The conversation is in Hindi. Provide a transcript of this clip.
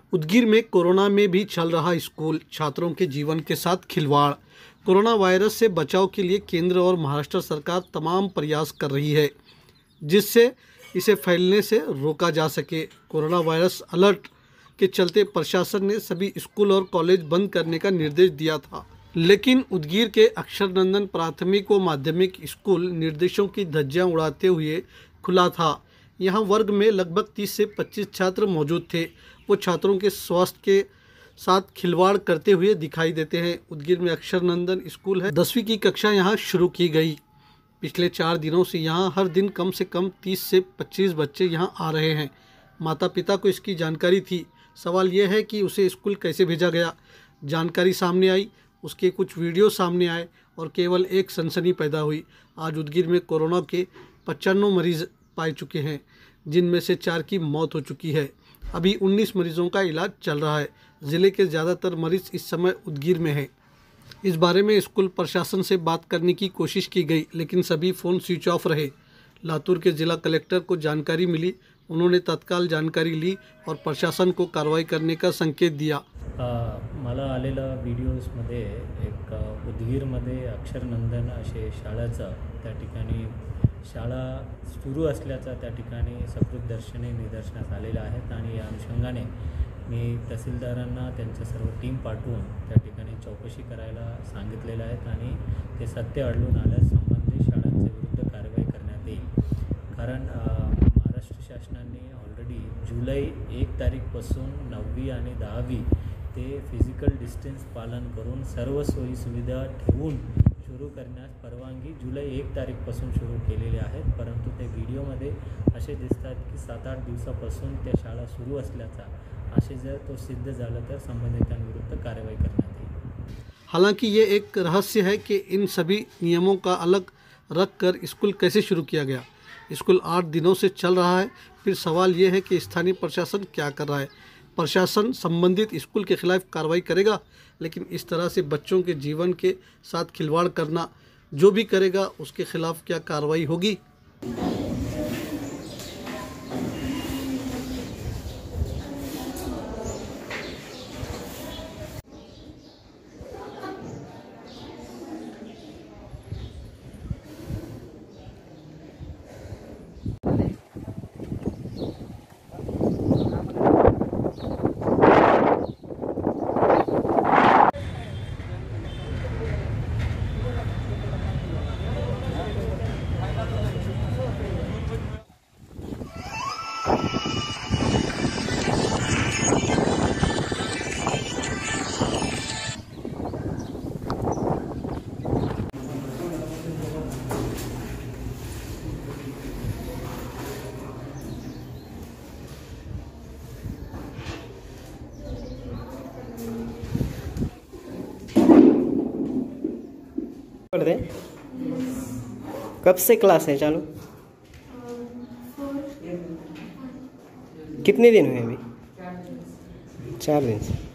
उदगीर में कोरोना में भी चल रहा स्कूल, छात्रों के जीवन के साथ खिलवाड़। कोरोना वायरस से बचाव के लिए केंद्र और महाराष्ट्र सरकार तमाम प्रयास कर रही है, जिससे इसे फैलने से रोका जा सके। कोरोना वायरस अलर्ट के चलते प्रशासन ने सभी स्कूल और कॉलेज बंद करने का निर्देश दिया था, लेकिन उदगीर के अक्षरनंदन प्राथमिक व माध्यमिक स्कूल निर्देशों की धज्जियां उड़ाते हुए खुला था। यहाँ वर्ग में लगभग 30 से 25 छात्र मौजूद थे। वो छात्रों के स्वास्थ्य के साथ खिलवाड़ करते हुए दिखाई देते हैं। उदगीर में अक्षरनंदन स्कूल है। 10वीं की कक्षा यहाँ शुरू की गई। पिछले 4 दिनों से यहाँ हर दिन कम से कम 30 से 25 बच्चे यहाँ आ रहे हैं। माता पिता को इसकी जानकारी थी। सवाल यह है कि उसे स्कूल कैसे भेजा गया। जानकारी सामने आई, उसके कुछ वीडियो सामने आए और केवल एक सनसनी पैदा हुई। आज उदगीर में कोरोना के 95 मरीज पाए चुके हैं, जिनमें से 4 की मौत हो चुकी है। अभी 19 मरीजों का इलाज चल रहा है। ज़िले के ज़्यादातर मरीज इस समय उदगीर में हैं। इस बारे में स्कूल प्रशासन से बात करने की कोशिश की गई, लेकिन सभी फ़ोन स्विच ऑफ रहे। लातूर के जिला कलेक्टर को जानकारी मिली। उन्होंने तत्काल जानकारी ली और प्रशासन को कार्रवाई करने का संकेत दिया। मला आलेला व्हिडिओजमध्ये एक उदगीरमध्ये अक्षरनंदन असे शाळेचा त्या ठिकाणी शाळा सुरू असल्याचा त्या ठिकाणी सकृतदर्शनी निदर्शनास आलेल्या आहेत आणि या अनुषंगाने मी तहसीलदारांना त्यांच्या सर्व टीम पाठवून त्या ठिकाणी चौकशी करायला सांगितलेलं आहेत आणि ते सत्य आढळून आल्यास संबंधित शाळांच्या विरुद्ध कारवाई करण्यात येईल। कारण महाराष्ट्र शासनाने ऑलरेडी जुलै 1 तारीखपासून 9वी आणि 10वी ते फिजिकल डिस्टन्स पालन करून सर्व सोयीसुविधा ठेवून सुरू करण्यास परवानगी जुलै 1 तारीखपासून सुरू केलेली आहेत। परंतु त्या व्हिडिओमध्ये असे दिसतात की 7-8 दिवसापासून त्या शाळा सुरू असल्याचा, असे जर तो सिद्ध झाला तर संबंधितांविरुद्ध कारवाई करण्यात येईल। हालांकि ये एक रहस्य है कि इन सभी नियमों का अलग रख कर स्कूल कैसे शुरू किया गया। स्कूल 8 दिनों से चल रहा है। फिर सवाल ये है कि स्थानीय प्रशासन क्या कर रहा है। प्रशासन संबंधित स्कूल के खिलाफ कार्रवाई करेगा, लेकिन इस तरह से बच्चों के जीवन के साथ खिलवाड़ करना जो भी करेगा उसके खिलाफ क्या कार्रवाई होगी। कब से क्लास है चालू? कितने दिन हुए अभी? 4 दिन से।